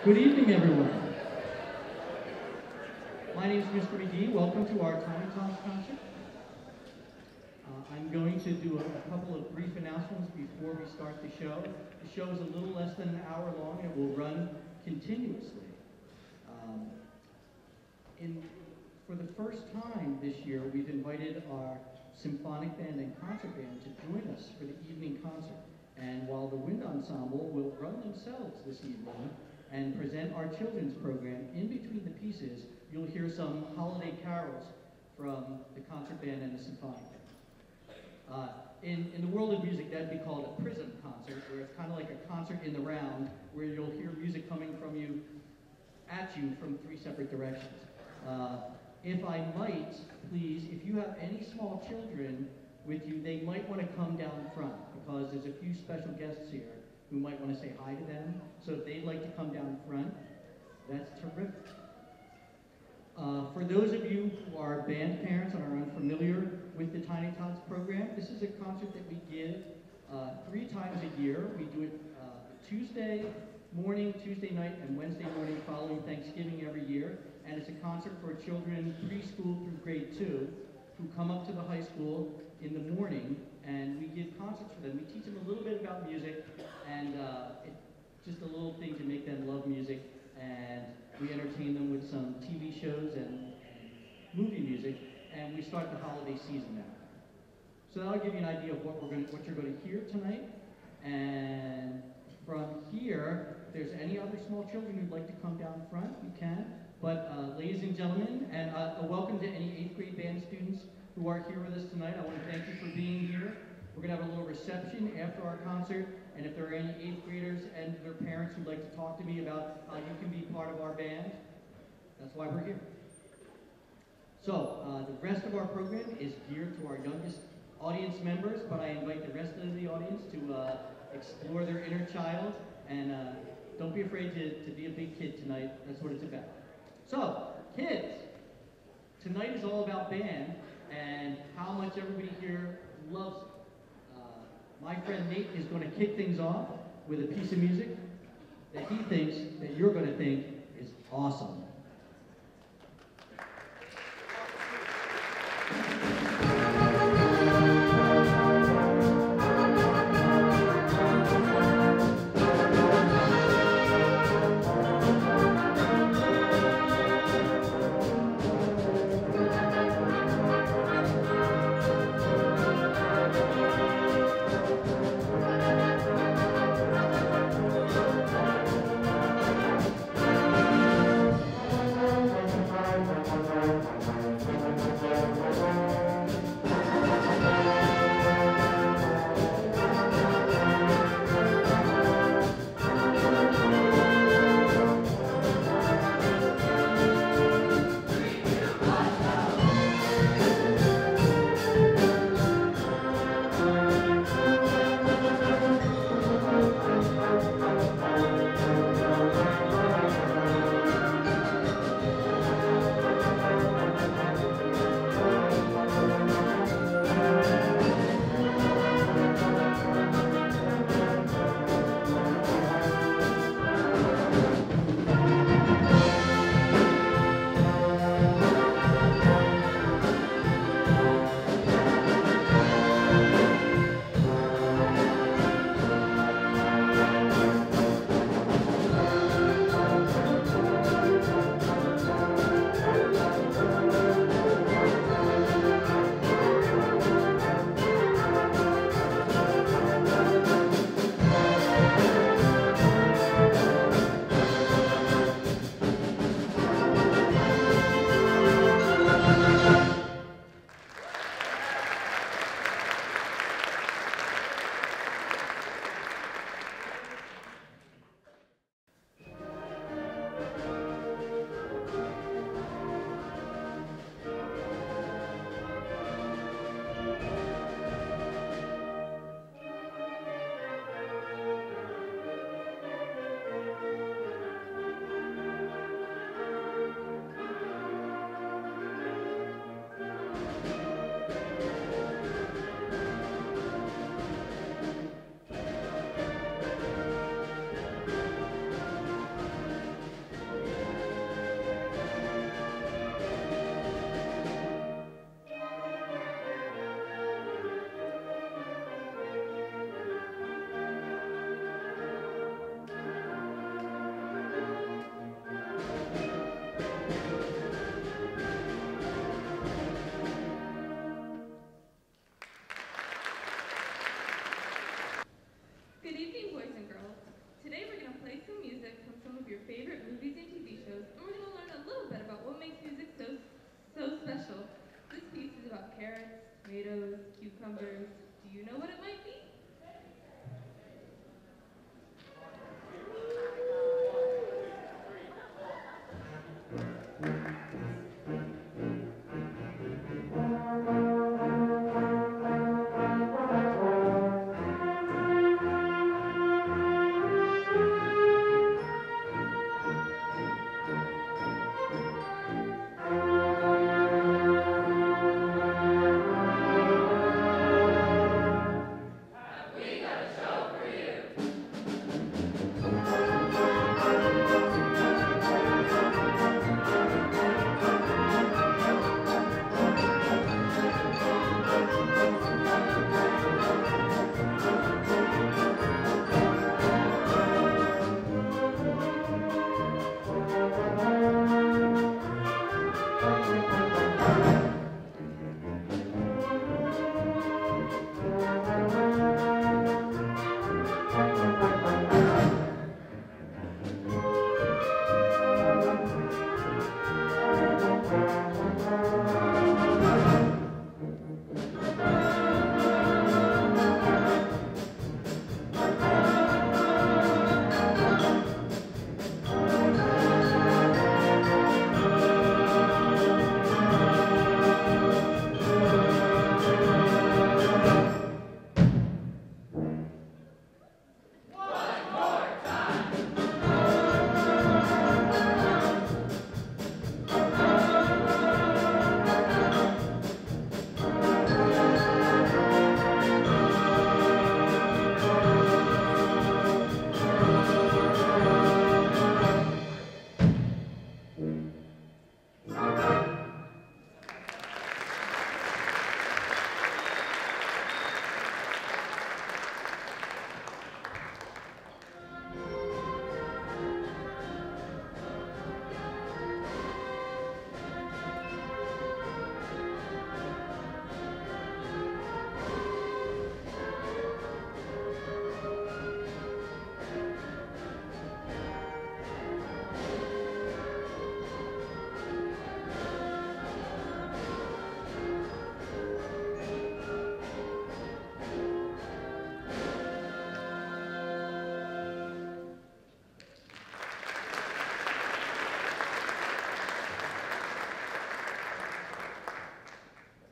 Good evening, everyone. My name is Mr. McGee. Welcome to our Tiny Tots concert. I'm going to do a couple of brief announcements before we start the show. The show is a little less than an hour long and will run continuously. Um, for the first time this year, we've invited our symphonic band and concert band to join us for the evening concert. And while the wind ensemble will run themselves this evening and present our children's program, in between the pieces, you'll hear some holiday carols from the concert band and the symphonic band. In the world of music, that'd be called a prism concert, where it's kind of like a concert in the round, where you'll hear music coming from you, at you from three separate directions. If I might, please, if you have any small children with you, they might want to come down front, because there's a few special guests here who might want to say hi to them. So if they'd like to come down front, that's terrific. For those of you who are band parents and are unfamiliar with the Tiny Tots program, this is a concert that we give 3 times a year. We do it Tuesday morning, Tuesday night, and Wednesday morning following Thanksgiving every year. And it's a concert for children preschool through grade 2 who come up to the high school in the morning, and we give concerts for them. We teach them a little bit about music, and just a little thing to make them love music, and we entertain them with some TV shows and movie music, and we start the holiday season now. So that'll give you an idea of what you're going to hear tonight. And from here, if there's any other small children who'd like to come down front, you can. But ladies and gentlemen, and a welcome to any 8th grade band students who are here with us tonight. I want to thank you for being here. We're going to have a little reception after our concert, and if there are any 8th graders and their parents who'd like to talk to me about how you can be part of our band, that's why we're here. So the rest of our program is geared to our youngest audience members, but I invite the rest of the audience to explore their inner child, and don't be afraid to be a big kid tonight. That's what it's about. So, kids, tonight is all about band and how much everybody here loves it. My friend Nate is going to kick things off with a piece of music that he thinks that you're going to think is awesome.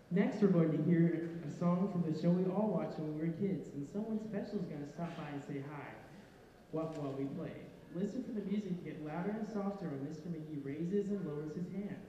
Next, we're going to hear a song from the show we all watched when we were kids, and someone special is going to stop by and say hi while we play. Listen for the music to get louder and softer when Mr. McGee raises and lowers his hands.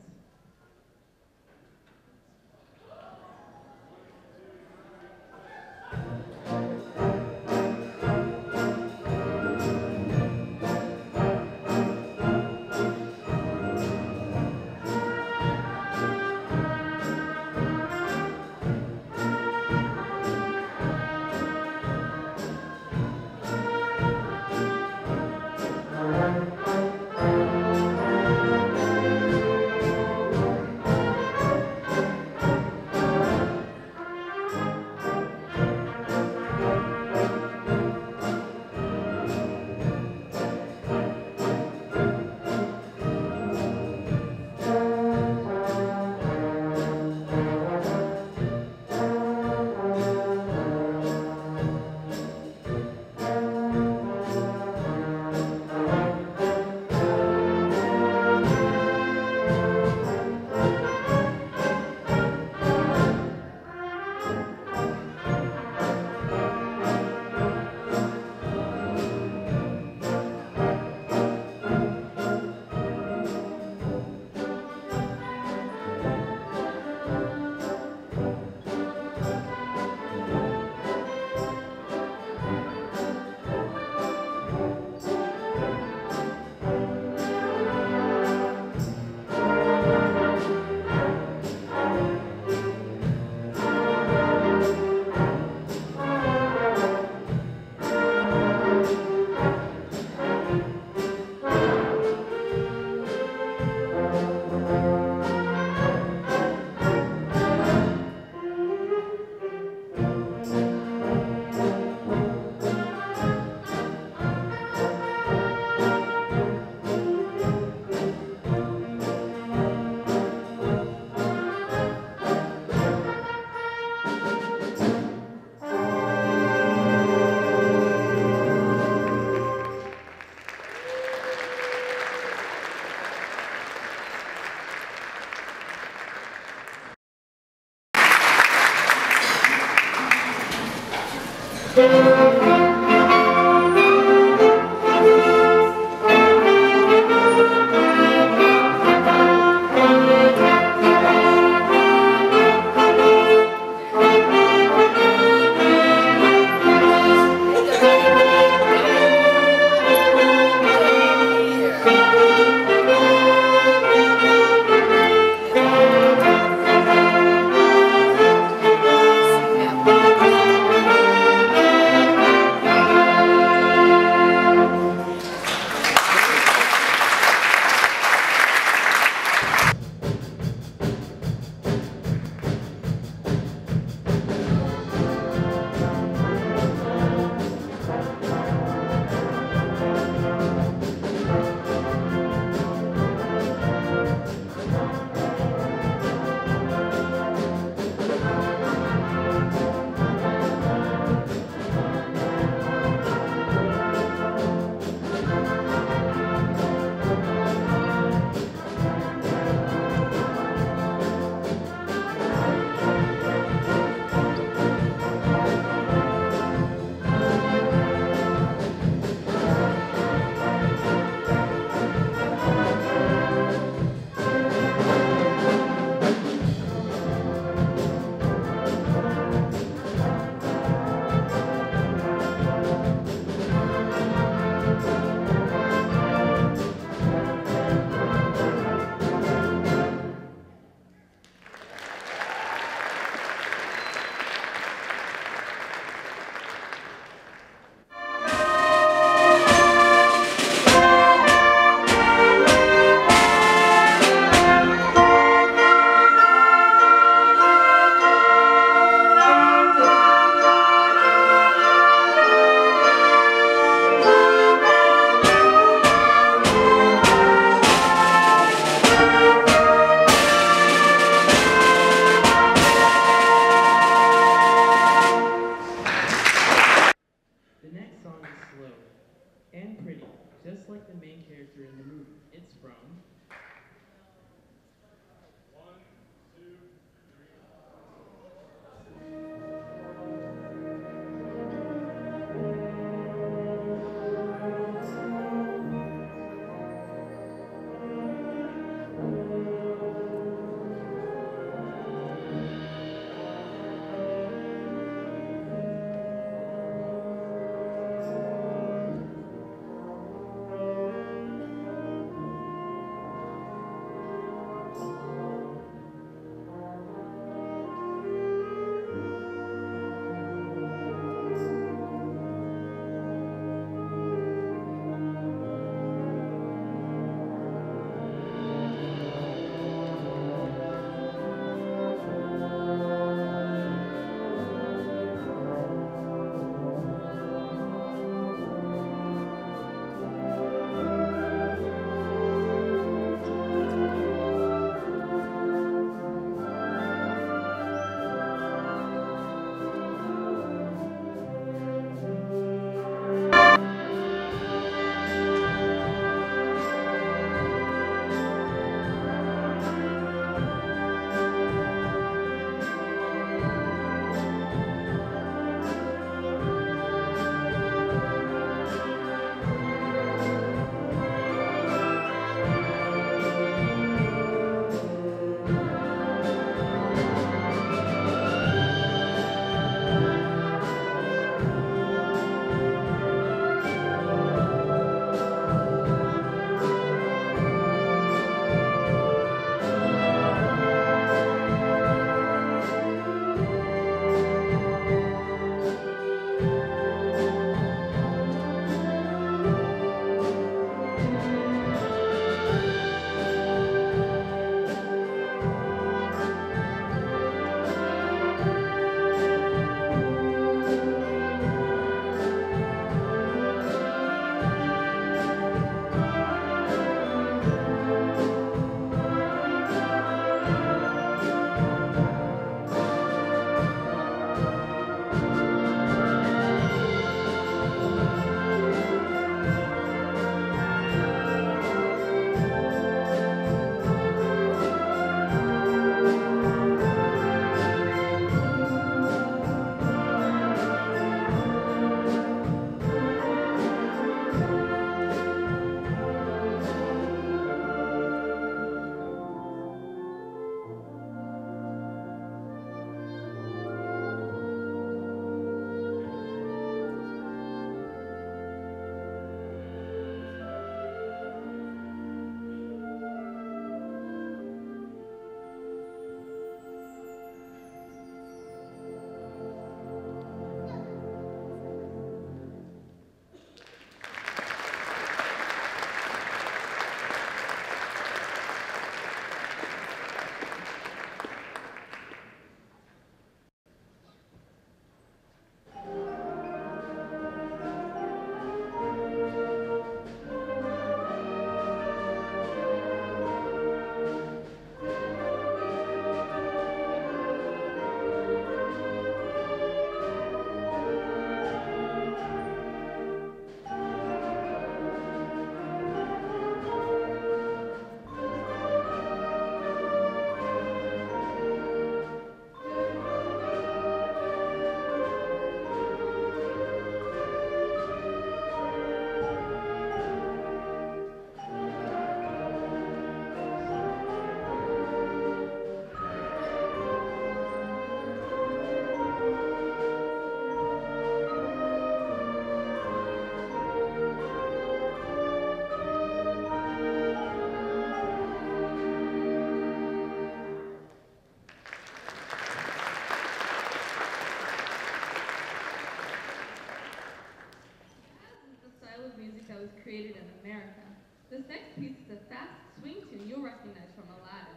piece is a fast swing tune you'll recognize from Aladdin.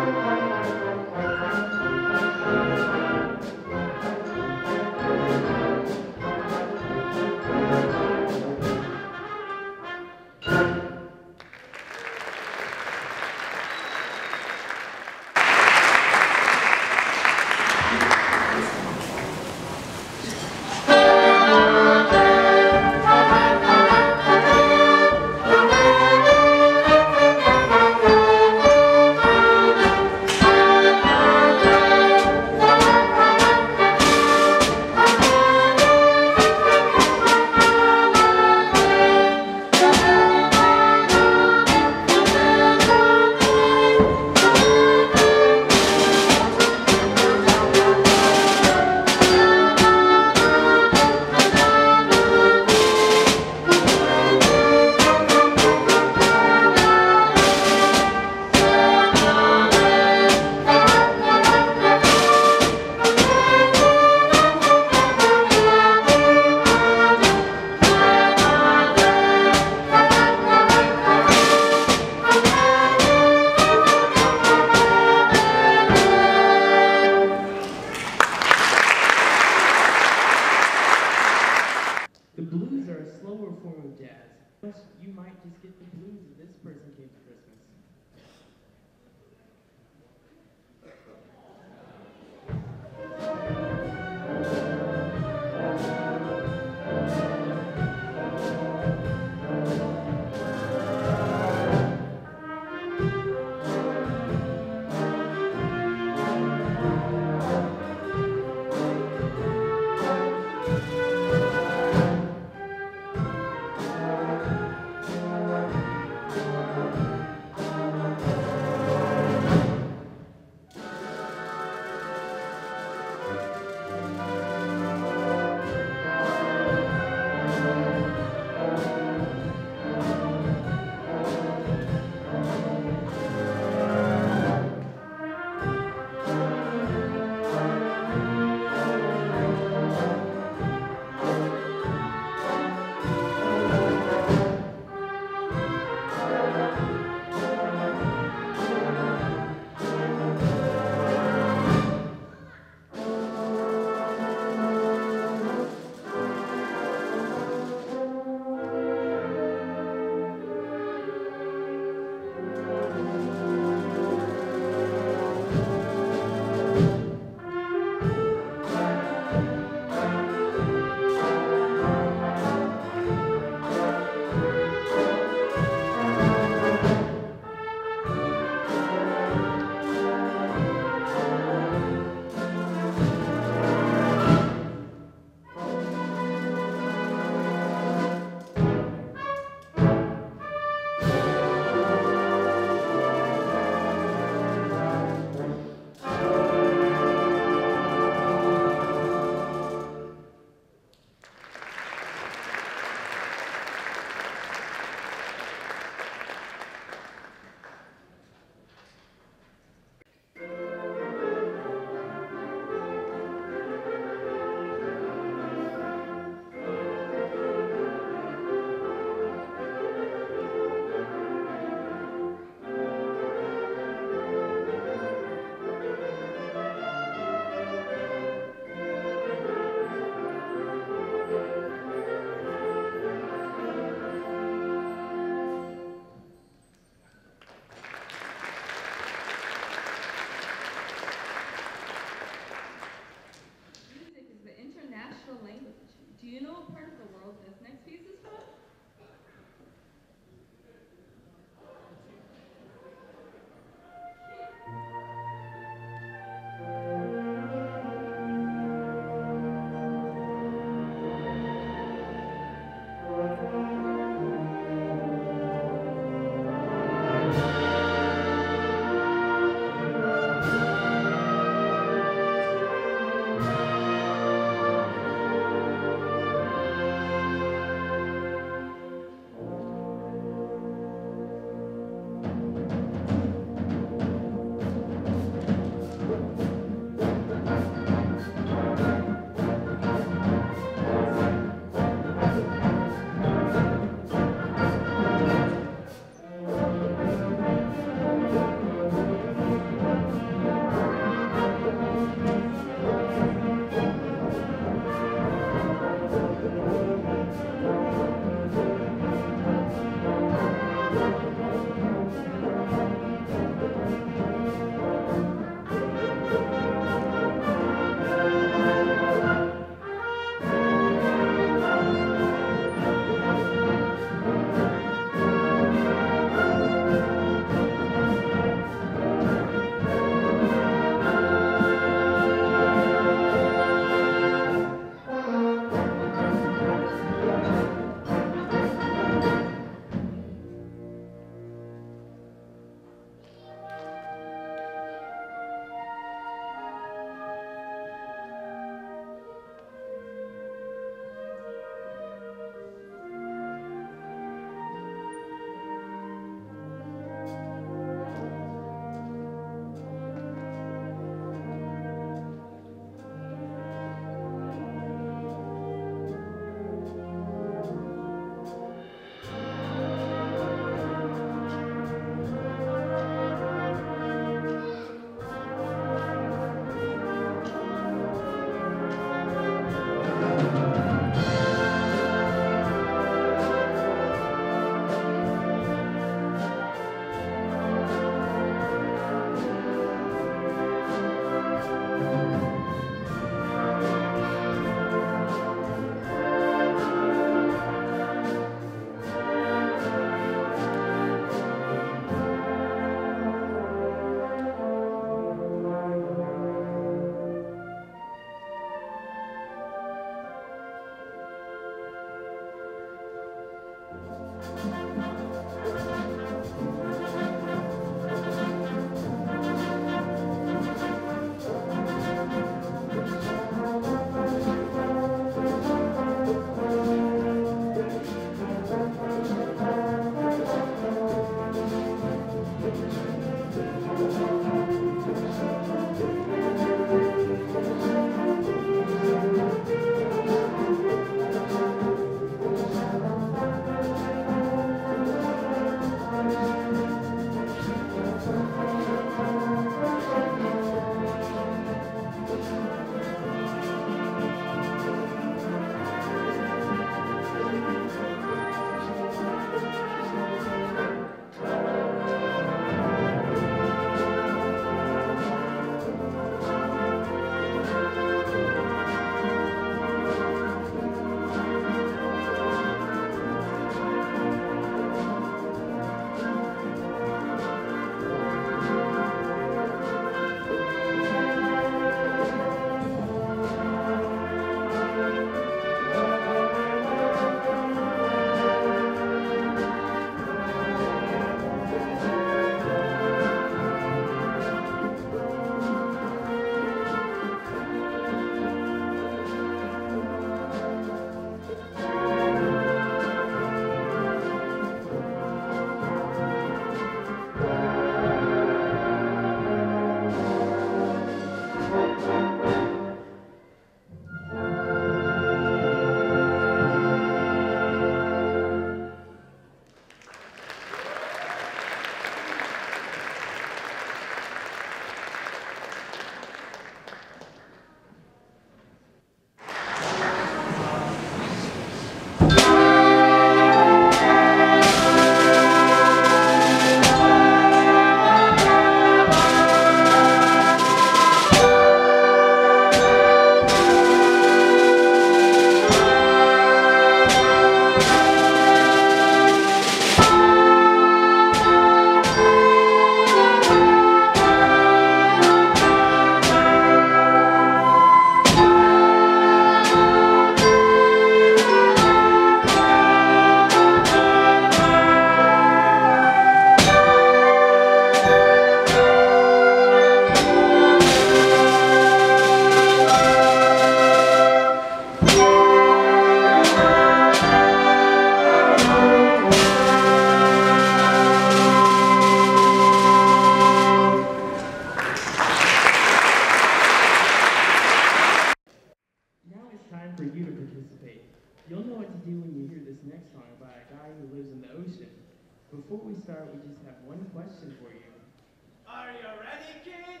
Before we start, we just have one question for you. Are you ready, kids?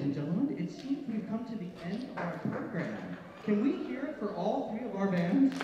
and gentlemen, it seems we've come to the end of our program. Can we hear it for all three of our bands?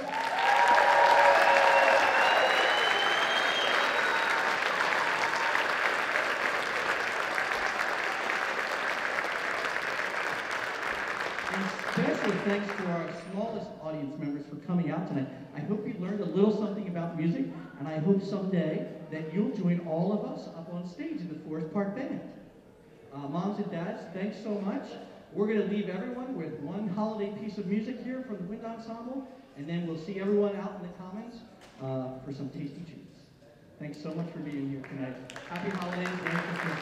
And special thanks to our smallest audience members for coming out tonight. I hope you learned a little something about music, and I hope someday that you'll join all of us up on stage in the Forest Park Band. Moms and dads, thanks so much. We're going to leave everyone with one holiday piece of music here from the Wind Ensemble, and then we'll see everyone out in the Commons for some tasty treats. Thanks so much for being here tonight. Happy holidays. Merry Christmas.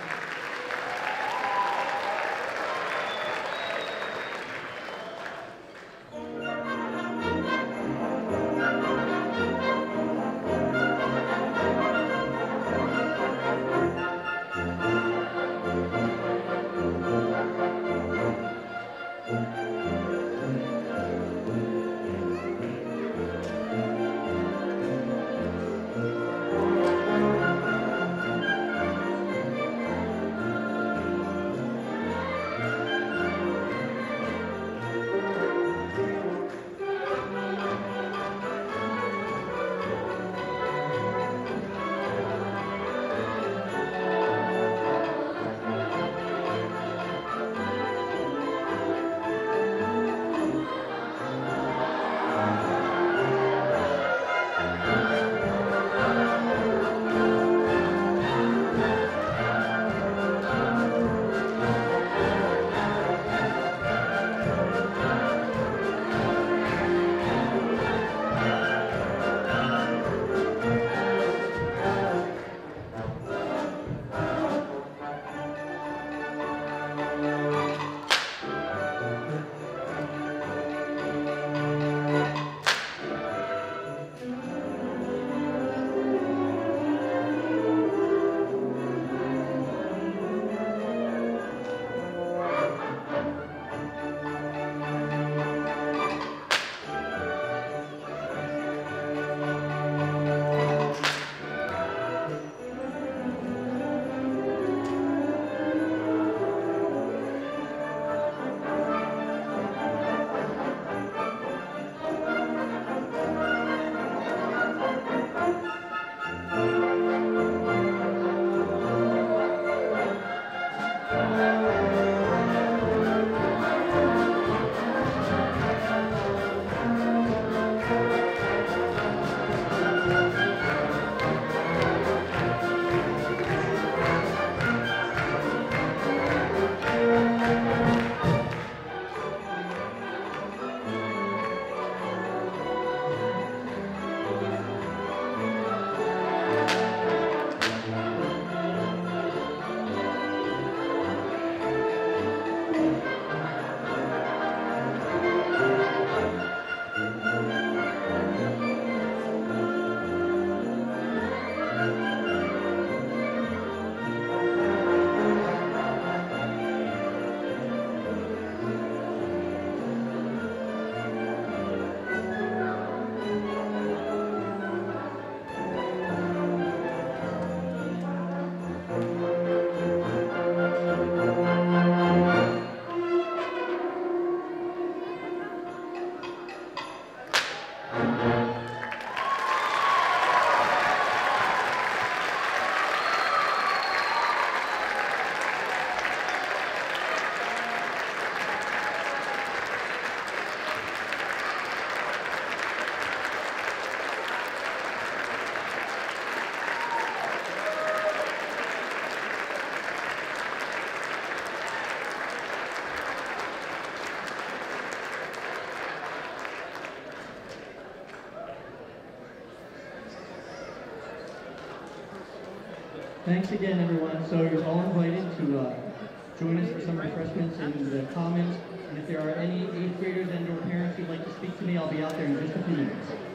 Thanks again, everyone. So you're all invited to join us for some refreshments in the Commons. And if there are any 8th graders and or parents who'd like to speak to me, I'll be out there in just a few minutes.